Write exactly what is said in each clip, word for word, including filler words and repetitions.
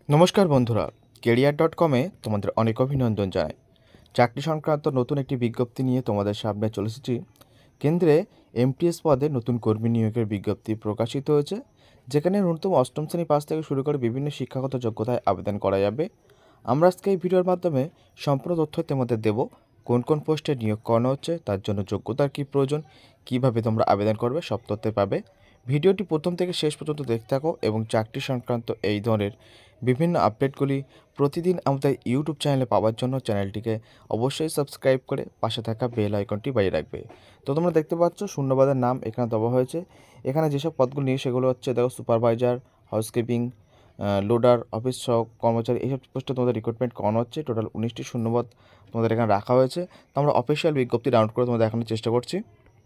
নমস্কার বন্ধুরা, career dot কমে তোমাদের অনেক অভিনন্দন জানাই। চাকরি সংক্রান্ত নতুন একটি বিজ্ঞপ্তি নিয়ে তোমাদের সামনে চলে এসেছি। কেন্দ্রে এমটিএস পদে নতুন কর্মী নিয়োগের বিজ্ঞপ্তি প্রকাশিত হয়েছে, যেখানে ন্যূনতম অষ্টম শ্রেণী পাস থেকে শুরু করে বিভিন্ন শিক্ষাগত যোগ্যতায় আবেদন করা যাবে। আমরা আজকে এই ভিডিওর মাধ্যমে সম্পূর্ণ তথ্য তোমাদের দেব। কোন কোন পোস্টে নিয়োগ করানো হচ্ছে, তার জন্য যোগ্যতার কী প্রয়োজন, কীভাবে তোমরা আবেদন করবে, সব তথ্য পাবে। ভিডিওটি প্রথম থেকে শেষ পর্যন্ত দেখতে থাকো এবং চাকরি সংক্রান্ত এই ধরনের বিভিন্ন আপডেটগুলি প্রতিদিন আমাদের ইউটিউব চ্যানেলে পাওয়ার জন্য চ্যানেলটিকে অবশ্যই সাবস্ক্রাইব করে পাশে থাকা বেল আইকনটি বাজিয়ে রাখবে। তো তোমরা দেখতে পাচ্ছ শূন্যপদের নাম এখানে দেওয়া হয়েছে। এখানে যেসব পদগুলো নিয়ে সেগুলো হচ্ছে দেখো সুপারভাইজার, হাউসকিপিং, লোডার, অফিস সহ কর্মচারী, এইসব পোস্টে তোমাদের রিক্রুটমেন্ট করানো হচ্ছে। টোটাল উনিশটি শূন্যপদ তোমাদের এখানে রাখা হয়েছে। তো আমরা অফিসিয়াল বিজ্ঞপ্তি ডাউনলোড করে তোমাদের দেখানোর চেষ্টা করছি।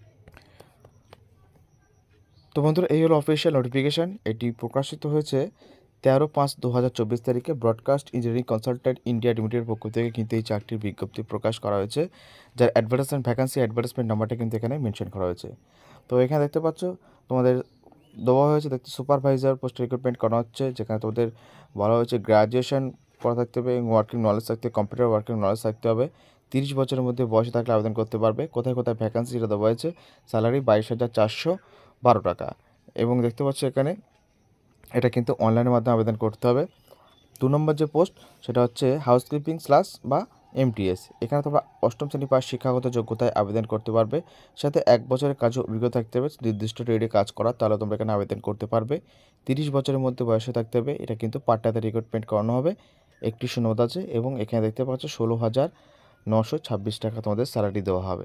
তো বন্ধুরা, এই হলো অফিসিয়াল নোটিফিকেশান। এটি প্রকাশিত হয়েছে তেরো পাঁচ দু হাজার চব্বিশ তারিখে। ব্রডকাস্ট ইঞ্জিনিয়ারিং কনসালট্যান্ট ইন্ডিয়া লিমিটেডের পক্ষ থেকে কিন্তু এই চাকরির বিজ্ঞপ্তি প্রকাশ করা হয়েছে, যার অ্যাডভার্টাইজমেন্ট ভ্যাকান্সি অ্যাডভার্টাইজমেন্ট নাম্বারটা কিন্তু এখানে মেনশন করা হয়েছে। তো এখানে দেখতে পাচ্ছ তোমাদের দেওয়া হয়েছে, দেখতে সুপারভাইজার পোস্ট রিক্রুটমেন্ট করা হচ্ছে, যেখানে তোমাদের বলা হয়েছে গ্র্যাজুয়েশন করা থাকতে হবে এবং ওয়ার্কিং নলেজ থাকতে হবে, কম্পিউটার ওয়ার্কিং নলেজ থাকতে হবে। তিরিশ বছরের মধ্যে বয়সে থাকলে আবেদন করতে পারবে। কোথায় কোথায় ভ্যাকান্সি যেটা দেওয়া হয়েছে, স্যালারি বাইশ হাজার চারশো বারো টাকা। এবং দেখতে পাচ্ছ এখানে এটা কিন্তু অনলাইনের মাধ্যমে আবেদন করতে হবে। দু নম্বর যে পোস্ট সেটা হচ্ছে হাউসকিপিং স্ল্যাশ বা এমটিএস। এখানে তোমরা অষ্টম শ্রেণী পাস শিক্ষাগত যোগ্যতায় আবেদন করতে পারবে, সাথে এক বছরের কাজ অভিজ্ঞতা থাকতে হবে নির্দিষ্ট ট্রেডে কাজ করা, তাহলে তোমরা এখানে আবেদন করতে পারবে। তিরিশ বছরের মধ্যে বয়সে থাকতে হবে। এটা কিন্তু পার্টটাতে রিক্রুটমেন্ট করানো হবে। একটি শূন্যপদ আছে এবং এখানে দেখতে পাচ্ছ ষোলো হাজার নশো ছাব্বিশ টাকা তোমাদের স্যালারি দেওয়া হবে।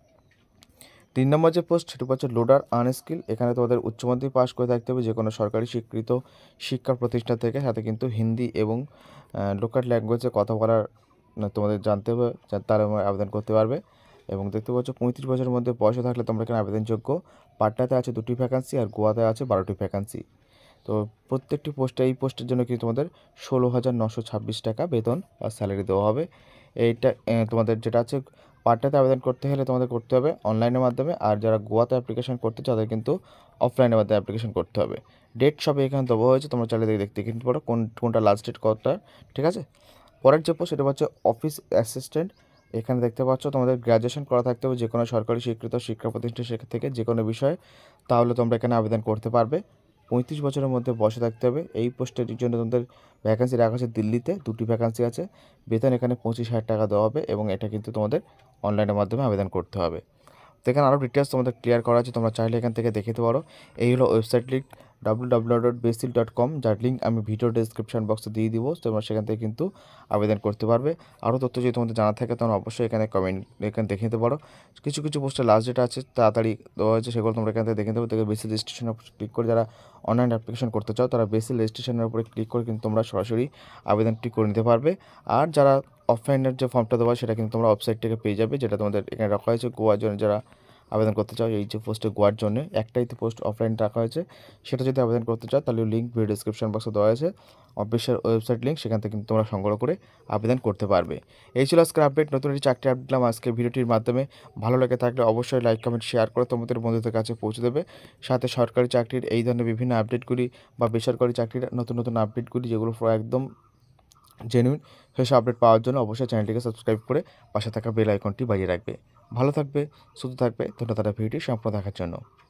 তিন নম্বর যে পোস্ট সেটা হচ্ছে লোডার আনস্কিল। এখানে তোমাদের উচ্চ মাধ্যমিক পাস করে থাকতে হবে যে কোনো সরকারি স্বীকৃত শিক্ষা প্রতিষ্ঠান থেকে, সাথে কিন্তু হিন্দি এবং লোকাল ল্যাঙ্গুয়েজে কথা বলার তোমাদের জানতে হবে, তারা আবেদন করতে পারবে। এবং দেখতে পাচ্ছ পঁয়ত্রিশ বছরের মধ্যে বয়স থাকলে তোমরা এখানে আবেদনযোগ্য। পাটনাতে আছে দুটি ভ্যাকান্সি আর গোয়াতে আছে বারোটি ভ্যাকান্সি। তো প্রত্যেকটি পোস্টে এই পোস্টের জন্য কিন্তু তোমাদের ষোলো হাজার নশো ছাব্বিশ টাকা বেতন বা স্যালারি দেওয়া হবে। এইটা তোমাদের যেটা আছে পাটনাতে আবেদন করতে হলে তোমাদের করতে হবে অনলাইনের মাধ্যমে, আর যারা গোয়াতে অ্যাপ্লিকেশন করতে চাও তাদের কিন্তু অফলাইনের মাধ্যমে অ্যাপ্লিকেশন করতে হবে। ডেট সবে এখানে দেওয়া হয়েছে, তোমরা চাইলে দেখতে কিন্তু পারো কোন কোনটা লাস্ট ডেট কতটা, ঠিক আছে। পরের যে পোস্ট সেটা হচ্ছে অফিস অ্যাসিস্ট্যান্ট। এখানে দেখতে পাচ্ছ তোমাদের গ্র্যাজুয়েশন করা থাকতে হবে যে কোনো সরকারি স্বীকৃত শিক্ষা প্রতিষ্ঠান থেকে যে কোনো বিষয়ে, তাহলে তোমরা এখানে আবেদন করতে পারবে। পঁয়ত্রিশ বছরের মধ্যে বসে থাকতে হবে। এই পোস্টের জন্য তোমাদের ভ্যাকান্সি রাখা আছে দিল্লিতে, দুটি ভ্যাকান্সি আছে। বেতন এখানে পঁচিশ হাজার টাকা দেওয়া হবে এবং এটা কিন্তু তোমাদের অনলাইনের মাধ্যমে আবেদন করতে হবে। তো এখানে আরও ডিটেলস তোমাদের ক্লিয়ার করা আছে, তোমরা চাইলে এখান থেকে দেখে নিতে পারো। এই হলো website link W W W dot basil dot com, যার লিঙ্ক আমি ভিডিও ডেসক্রিপশন বক্সে দিয়ে দিব। তোমরা সেখান থেকে কিন্তু আবেদন করতে পারবে। আরও তথ্য যদি তোমাদের জানা থাকে তোমরা অবশ্যই এখানে কমেন্ট এখানে দেখে নিতে পারো। কিছু কিছু পোস্টের লাস্ট ডেট আছে তাড়াতাড়ি দেওয়া হয়েছে, সেগুলো তোমরা এখান থেকে দেখে নিতে পারো। দেখে বেসিল রেজিস্ট্রেশনের উপর ক্লিক করে যারা অনলাইন অ্যাপ্লিকেশন করতে চাও তারা বেসিল রেজিস্ট্রেশনের উপরে ক্লিক করে কিন্তু তোমরা সরাসরি আবেদনটি করে নিতে পারবে। আর যারা অফলাইনের যে ফর্মটা দেওয়া সেটা কিন্তু তোমরা ওয়েবসাইট থেকে পেয়ে যাবে, যেটা তোমাদের এখানে রাখা হয়েছে গোয়ার জন্য যারা আবেদন করতে চাও। এই যে পোস্টে গোয়ার জন্য একটাই তো পোস্ট অফলাইন রাখা হয়েছে, সেটা যদি আবেদন করতে চাও তাহলে লিঙ্ক ভিডিও ডিসক্রিপশন বক্সে দেওয়া আছে, অফিসিয়াল ওয়েবসাইট লিঙ্ক, সেখান থেকে কিন্তু তোমরা সংগ্রহ করে আবেদন করতে পারবে। এই ছিল আজকের আপডেট, নতুন একটি চাকরি আপডেট দিলাম আজকে ভিডিওটির মাধ্যমে। ভালো লাগে থাকলে অবশ্যই লাইক কমেন্ট শেয়ার করে তোমাদের বন্ধুদের কাছে পৌঁছে দেবে। সাথে সরকারি চাকরির এই ধরনের বিভিন্ন আপডেটগুলি বা বেসরকারি চাকরির নতুন নতুন আপডেটগুলি যেগুলো একদম জেনুইন, সেসব আপডেট পাওয়ার জন্য অবশ্যই চ্যানেলটিকে সাবস্ক্রাইব করে পাশে থাকা বেল আইকনটি বাজিয়ে রাখবে। ভালো থাকবে, সুস্থ থাকবে। ধন্যবাদ ভিডিওটি সম্পূর্ণ দেখার জন্য।